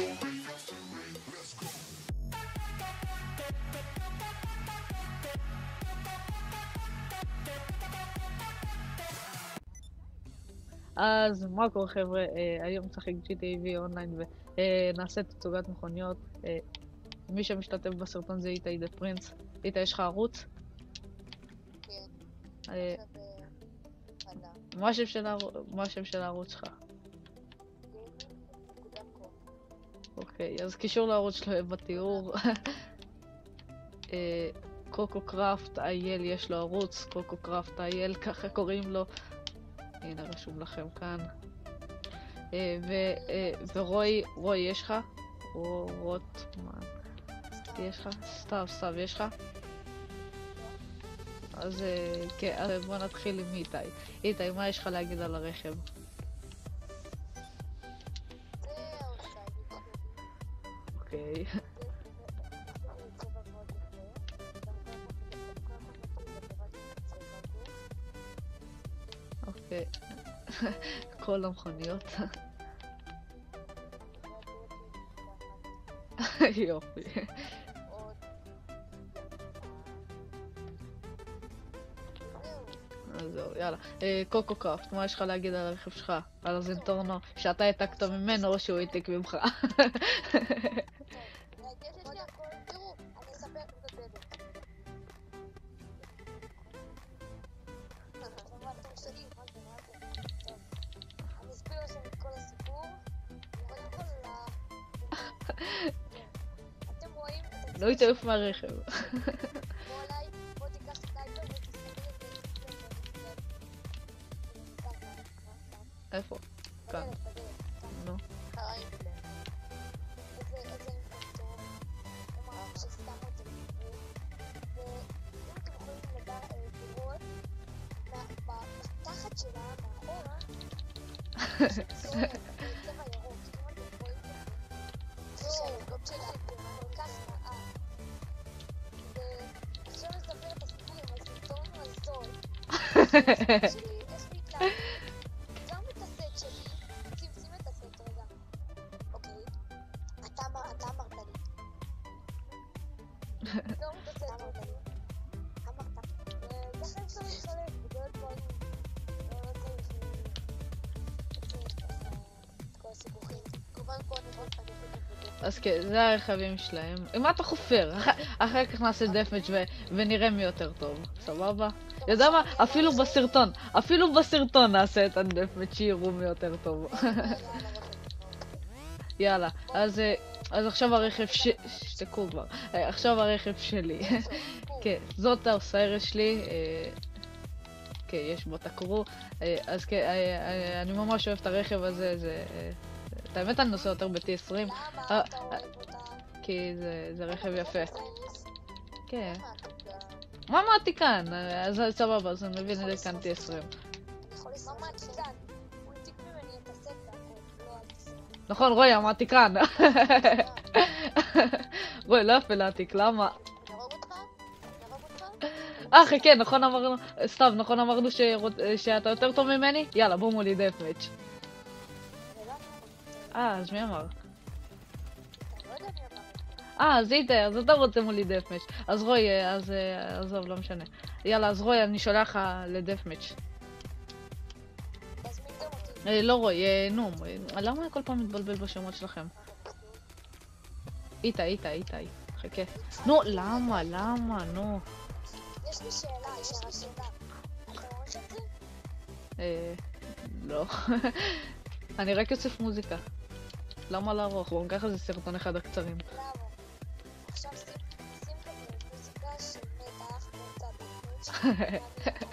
אז מה קורה חבר'ה, היום נשחק GTA אונליין ונעשה תצוגת מכוניות. מי שמשתתף בסרטון זה איתי דה פרינס. איתי, יש לך ערוץ? כן, אה, עכשיו עלה. מה השם של הערוץ שלך? gaming.com. אוקיי, אז קישור לערוץ שלו יהיה בתיאור. קוקו קראפט אייל יש לו ערוץ, קוקו קראפט אייל, ככה קוראים לו. הנה רשום לכם כאן. ורוי, יש לך? רוטמן. יש לך? סתיו, יש לך? אז כן, אז בוא נתחיל עם איתי. איתי, מה יש לך להגיד על הרכב? אוקיי. אוקיי. כל המכוניות. יופי. אז זהו, יאללה. קוקו קראפט, מה יש לך להגיד על הרכב שלך? על הזנטורנו, שאתה העתקת ממנו או שהוא העתיק ממך? לא יתעוף מהרכב. איפה? כאן. נו. בתחת שלה, מאחורה, שהילדות שלה כל כך רעה. ועכשיו נספר את הסיפור עם הסרטון הזול. יש לי איתה, גם את הסט שלי, שים את הסט רגע. אוקיי, אתה אמרת לי. גם את הסט אמרת לי. אמרת. וככה אפשר להתחלק, בגלל דברים. לא צריך את כל הסיבוכים. כמובן פה אני רואה את אז כן, זה הרכבים שלהם. מה אתה חופר? אחר כך נעשה דפמץ' ונראה מי יותר טוב. סבבה? יודע מה? אפילו בסרטון נעשה את הדפמץ' שיראו מי יותר טוב. יאללה, אז עכשיו הרכב שתקו כבר. עכשיו הרכב שלי. כן, זאת האוסיירס שלי. כן, יש בו תקרו. אז כן, אני ממש אוהב את הרכב הזה. את האמת אני נוסע יותר ב-T20. למה אתה אוהב אותה? כי זה רכב יפה. כן. מה אמרתי כאן? אז סבבה, אז אני מבין את זה כאן T20. אני יכול לסמוך כאן. הוא העתיק ממני את הסט והכל, לא אל תסמוך. נכון, רוי, אמרתי כאן. רוי, לא יפה להעתיק, למה? נרוג אותך? חכה, נכון אמרנו, סתיו, נכון אמרנו שאתה יותר טוב ממני? יאללה, בוא מולי דפמץ'. אז מי אמר? אני לא יודע מי אמר. אז איתה, אז אתה רוצה מולי דפמץ'. אז רוי, אז עזוב, לא משנה. יאללה, אז רוי, אני שולח לך לדפמץ'. תזמין גם אותי. לא רוי, נו, למה אני כל פעם מתבלבל בשמות שלכם? איתי, חכה. נו, למה, נו. יש לי שאלה. אתה עורך את זה? לא. אני רק אוסף מוזיקה. למה לערוך? בואו ככה זה סרטון אחד הקצרים. למה? עכשיו שים כזה מוזיקה של מתח באמצע הדפמץ'.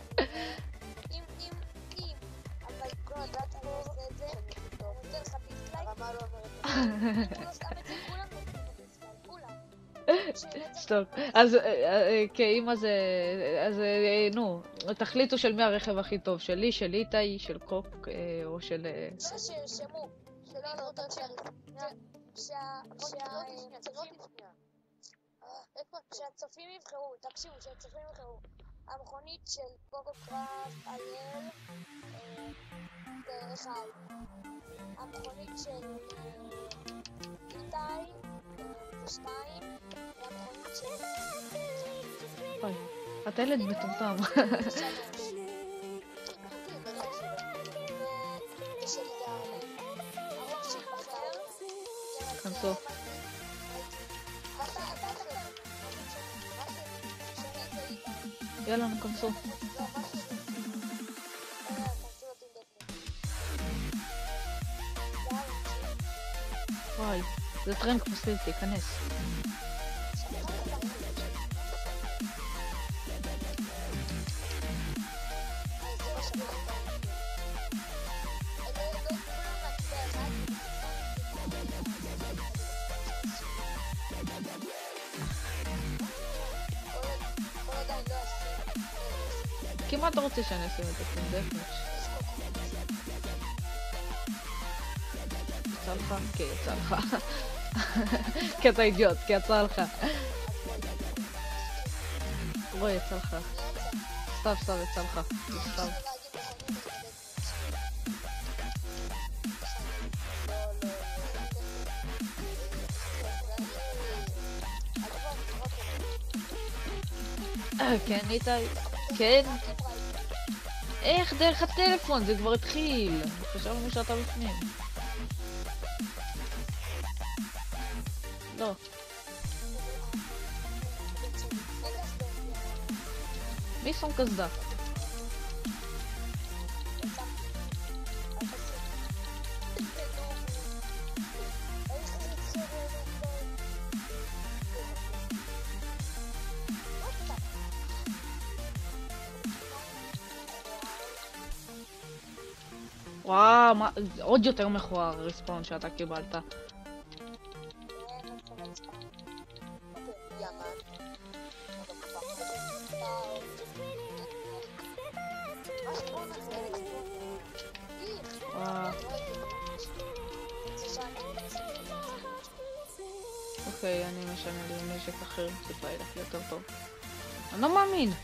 אם אבל כל הדאטה לא עושה את זה, אני נותן לך דיסלייק. הרמה לא אומרת. אם הוא לא שם את זה, כולם נותנים את הדיסלייק. כולם. סטופ. אז כאמא אז נו, תחליטו של מי הרכב הכי טוב, שלי, של איתי, של קוק, או של... שירשמו. שלא אותו שהצופים יבחרו, תקשיבו, שהצופים יבחרו. המכונית של קוקו קראפט אייל זה אחד. המכונית של 2 מהמכונית שלי. אוי, אתה ילד מטומטם. כנסו. יאללה, כנסו. וואי, זה טרנק פסיליטי, כנס. כמה אתה רוצה שאני אשים את עצמי דפנש? יצא לך? כן, יצא לך. כי אתה אידיוט, כי יצא לך. רואי, יצא לך. סתם, יצא לך. סתם. כן, איתי. כן. איך דרך הטלפון? זה כבר התחיל. חשבנו שאתה בפנים. לא. מי שם קסדה? וואו, עוד יותר מכוער הרספאון שאתה קיבלת. אוקיי, אני משנה לי נשק אחר, טיפה ילך יותר טוב. אני לא מאמין.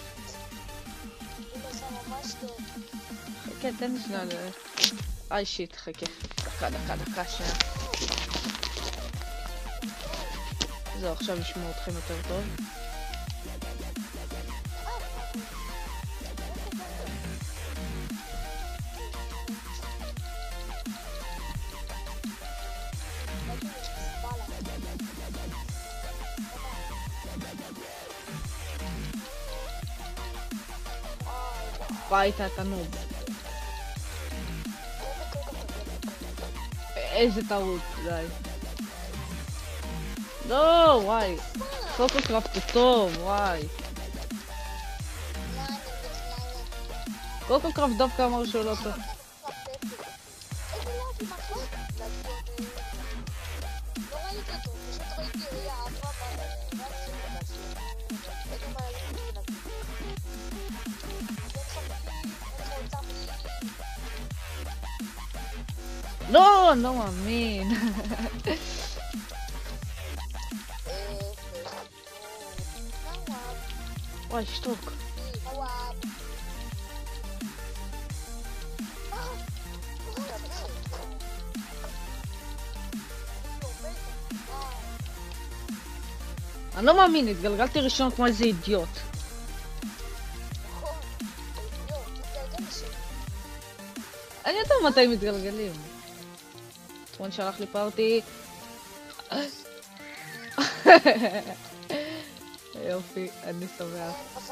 כן, תן לי שנייה ל... איי שיט, חכה. דקה, שנייה. זהו, עכשיו ישמעו אתכם יותר טוב. ראית את הנוב. איזה טעות, די. לא, וואי. קוקו קראפט הוא טוב, וואי. קוקו קראפט דווקא אמר שהוא לא טוב. לא, לא מאמין. וואי, שתוק. אני לא מאמין, התגלגלתי ראשון כמו איזה אידיוט. אני יודע מתי מתגלגלים. צפון שלח לי פארטי. יופי, אני שמח.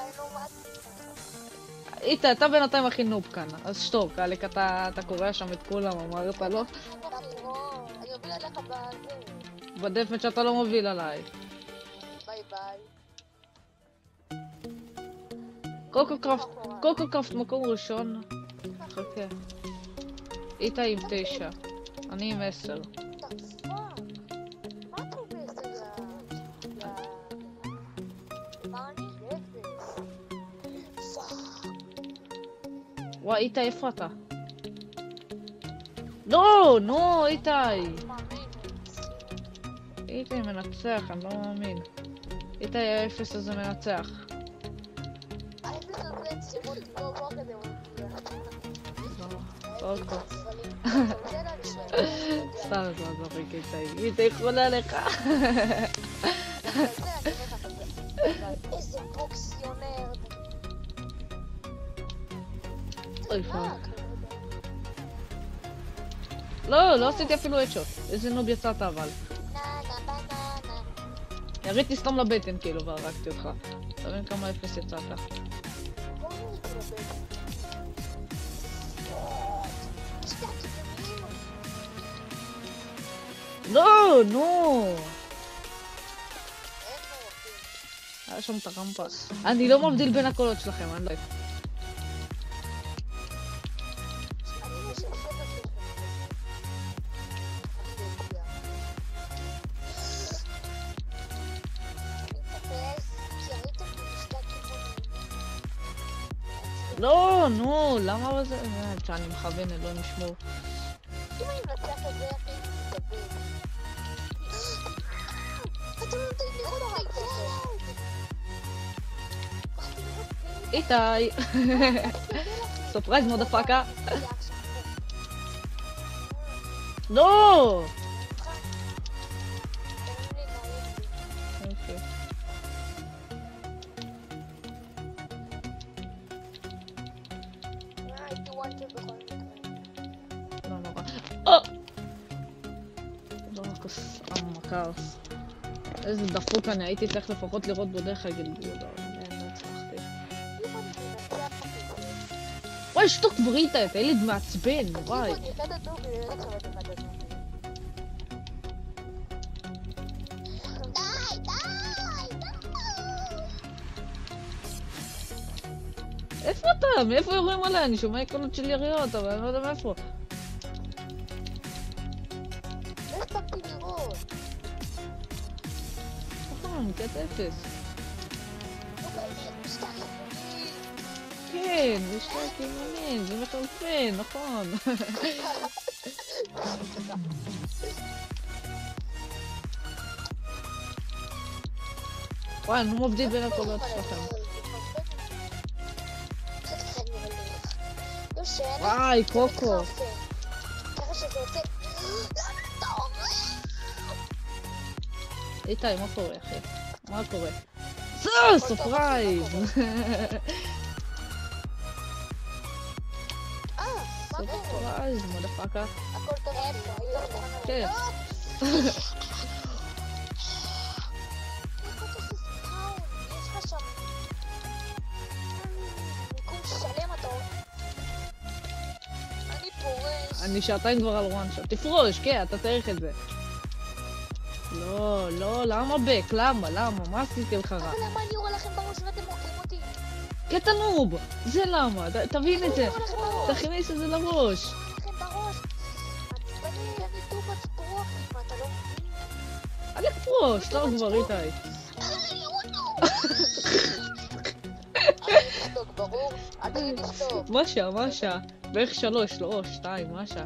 איתה, אתה בינתיים הכי נוב כאן, אז שתוק, אליק, אתה קורא שם את כולם, אמרת לו? אני מוביל עליך בזה. בדפנט שאתה לא מוביל עליי. ביי ביי. קוקו קראפט מקום ראשון. חכה. איתה עם 9. אני עם 10. מה אתה אומר זה מה אני? וואי, איתה, איפה אתה? לא, נו, איתי. איתי מנצח, אני לא מאמין. איתי האפס הזה מנצח. האפס הזה שמות לא בוא כזה צחוק בו. סתם זמן זורק איתי. איתי יכולה לך. איזה בוקסיונר. אוי פאק. לא עשיתי אפילו הדשוט. איזה נוב יצאת אבל. יריתי סתם לבטן כאילו והרגתי אותך. תבין כמה אפס יצאת. לא, נו. היה שם את הרמפה. אני לא מבדיל בין הקולות שלכם, אני לא יודע. לא, נו, למה זה? שאני מכוון, לא נשמור. אם אני מנצח את זה, אחי, תדבר. אתה לא נותן לי עוד איתי. סופרייז מודפאקה. לא! לא נורא. לא כוס המקרס. איזה דפוק אני, הייתי צריך לפחות לראות בו דרך הגלגול. לא הצלחתי. וואי, שתוק כבר איתה, את הילד מעצבן, וואי. איפה אתה? מאיפה יורים עליי? אני שומע קולות של יריות, אבל אני לא יודע מאיפה. לא הספקתי לראות. נכון, קטע אפס. כן, זה שתי כיוונים, זה מחרפן, נכון. וואי, אני לא מבדיל בין הקולות שלכם. וואי, קוקו. איתי, מה קורה, אחי? מה קורה? סופרייז! סופרייז, מודפאקה. הכל טוב. כן. אני שעתיים כבר על וואן שוט. תפרוש, כן, אתה צריך את זה. לא, לא, למה בק? למה? מה עשיתי לך רע? אבל למה אני יורה לכם בראש ואתם מורקים אותי? קטע נוב! זה למה, תבין את זה. תכניס את זה לראש. לכם בראש. אני טוב מצפרוח, מה אתה לא מבין? אל תפרוש, לא כבר איתי. תשתוק, ברור? אל תגיד תשתוק. משה. בערך 3, לא 2, משה.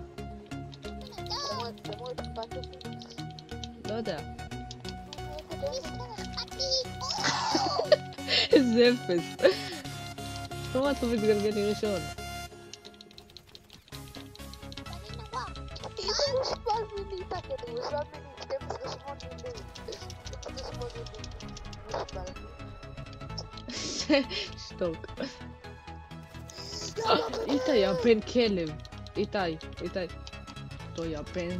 לא יודע. איזה אפס. למה אתה מתגלגל לי ראשון? שתוק. איתי, יא בן כלב. איתי. אותו יא בן.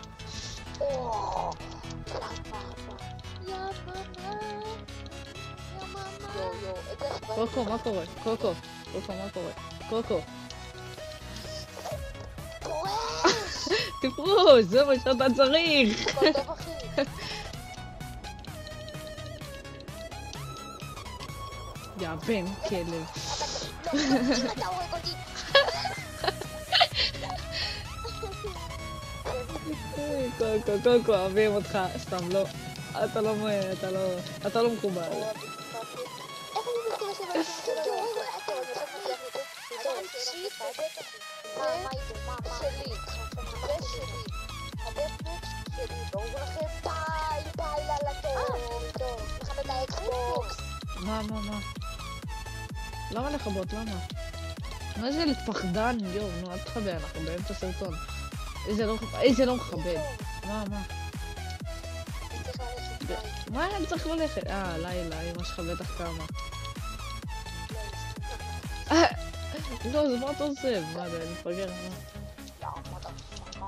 קוקו, מה קורה? קוקו, מה קורה? קוקו. תפרוש, זה מה שאתה צריך. יא בן כלב. קוקו, אוהבים אותך, סתם לא. אתה לא מקובל. מה? למה לכבות? למה? מה זה לפחדן? יואו, נו, אל תחבא, אנחנו באמצע סרטון. איזה לא מכבד. מה? אני צריך ללכת ביי. מה אני צריך ללכת? לילה, אמא שלך בטח קמה. לא, אז מה אתה עושה? מה זה, אני מפגר, מה? לא, מה אתה עושה?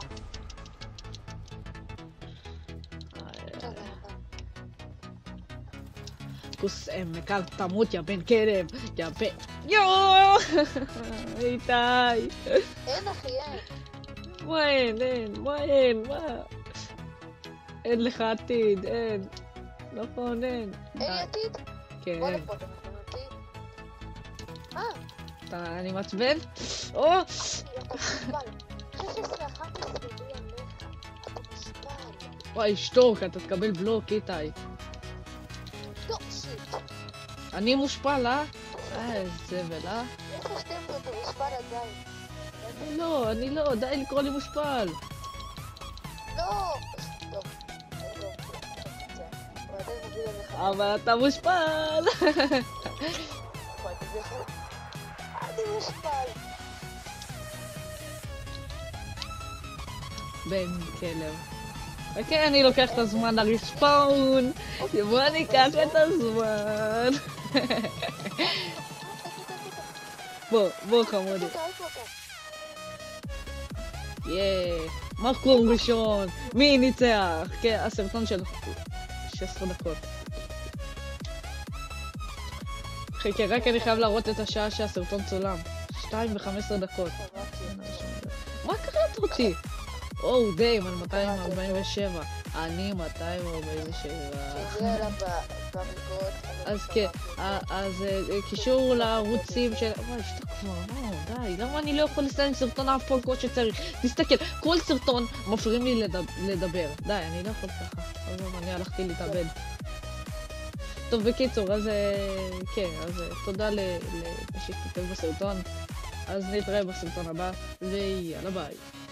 כוס מקל תמות, יא בן כלב, יא בן... יואו! איתי! אין אחי, אין. מה אין? מה? אין לך עתיד, אין. נכון, אין. אין לי עתיד? כן, בוא אין. לפה, אתה מבין אותי? אני מעצבן? או! אחי, אתה מושפל. 16, 11, בלי עליך. אתה מושפל. וואי, שתוק, אתה תקבל בלוק, איתי. לא, שיט. אני מושפל, אה? איזה זבל, אה? יש לך 12, אתה מושפל עדיין. אני לא, די לקרוא לי מושפל. לא! טוב. הוא עדיין מוביל עליך. אבל אתה מושפל. אני מושפל. בן כלב. וכן, אני לוקח את הזמן לריספאון. בוא ניקח את הזמן. בוא חמודי. מקום ראשון. מי ניצח? כן, הסרטון של 16 דקות. חכה, רק אני חייב להראות את השעה שהסרטון צולם. 2:15 דקות. מה קראת אותי? או, דיים, על 247. אני 247. אז כן, אז קישור לערוצים של... וואי, שתוק כבר, די, למה אני לא יכול לסיים סרטון אף פעם כמו שצריך? תסתכל, כל סרטון מפריעים לי לדבר. די, אני לא יכול ככה. אז אני הלכתי להתאבד. טוב, בקיצור, אז כן, אז תודה למי שהשתתף בסרטון. אז נתראה בסרטון הבא, ויאללה ביי.